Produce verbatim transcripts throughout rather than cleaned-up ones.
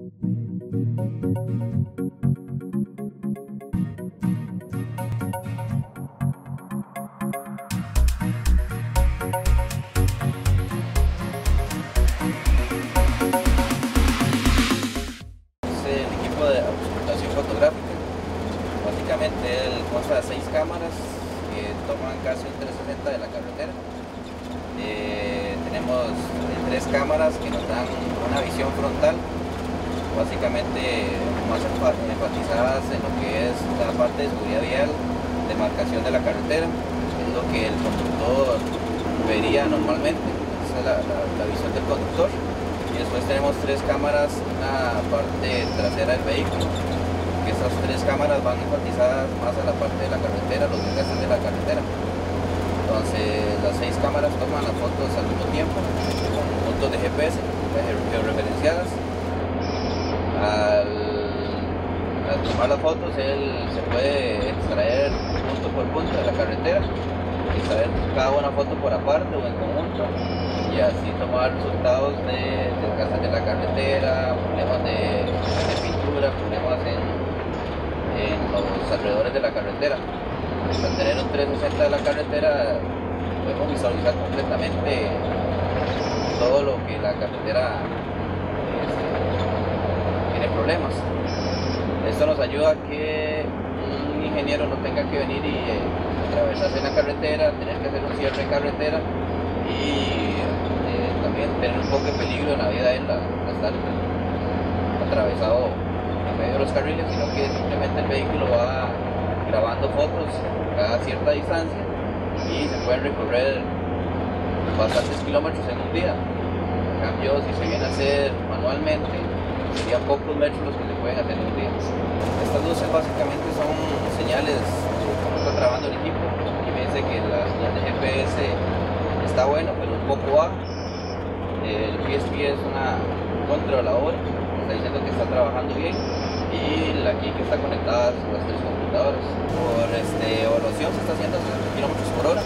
El equipo de auscultación fotográfica, básicamente él consta de seis cámaras que toman casi un trescientos sesenta de la carretera. Eh, tenemos tres cámaras que nos dan una visión frontal, básicamente más enfatizadas en lo que es la parte de seguridad vial, de marcación de la carretera, es lo que el conductor vería normalmente. Esa es la, la, la visión del conductor. Y después tenemos tres cámaras en la parte trasera del vehículo, que esas tres cámaras van enfatizadas más a la parte de la carretera, los desgastes de la carretera. Entonces las seis cámaras toman las fotos al mismo tiempo, con puntos de G P S georreferenciadas. Al, al tomar las fotos, él se puede extraer punto por punto de la carretera, extraer cada una foto por aparte o en conjunto, y así tomar resultados de desgastes de la carretera, problemas de, de pintura, problemas en, en los alrededores de la carretera. Al tener un trescientos sesenta de la carretera, podemos visualizar completamente todo lo que la carretera este, tiene problemas. Esto nos ayuda a que un ingeniero no tenga que venir y eh, atravesarse la carretera, tener que hacer un cierre de carretera y eh, también tener un poco de peligro en la vida de él al estar atravesado en medio de los carriles, sino que simplemente el vehículo va grabando fotos cada cierta distancia y se pueden recorrer bastantes kilómetros en un día. En cambio, si se viene a hacer manualmente, serían pocos metros los que se pueden hacer en un día. Estas luces básicamente son señales de cómo está trabajando el equipo. Aquí me dice que la señal de G P S está buena, pero un poco baja. El P S P es una controladora, está diciendo que está trabajando bien, y la aquí que está conectada a las tres computadoras. Por este, evaluación se está haciendo a sesenta kilómetros por hora,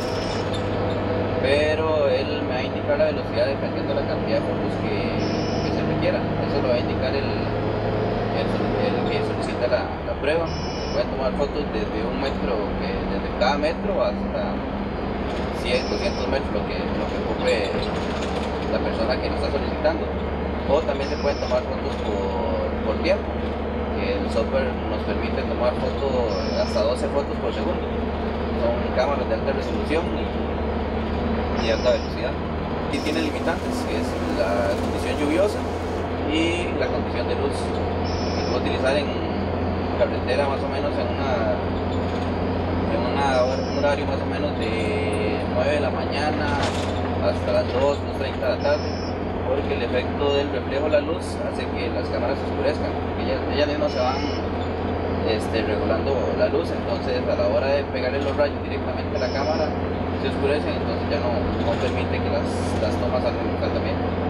pero él me va a indicar la velocidad dependiendo de la cantidad de fotos que, que se requiera. Eso lo va a indicar el, el, el que solicita la, la prueba. Se pueden tomar fotos desde un metro, que, desde cada metro hasta cien, doscientos metros, lo que, lo que ocupe la persona que lo está solicitando. O también se pueden tomar fotos por, por tiempo. El software nos permite tomar fotos, hasta doce fotos por segundo. Son cámaras de alta resolución y, y alta velocidad. Y tiene limitantes, que es la condición lluviosa y la condición de luz. Se puede utilizar en carretera más o menos en, una, en una, un horario más o menos de nueve de la mañana hasta las dos, dos treinta de la tarde, porque el efecto del reflejo de la luz hace que las cámaras se oscurezcan, ellas, ellas mismas se van este, regulando la luz, entonces a la hora de pegarle los rayos directamente a la cámara se oscurecen, entonces ya no, no permite que las, las tomas salgan, salgan bien.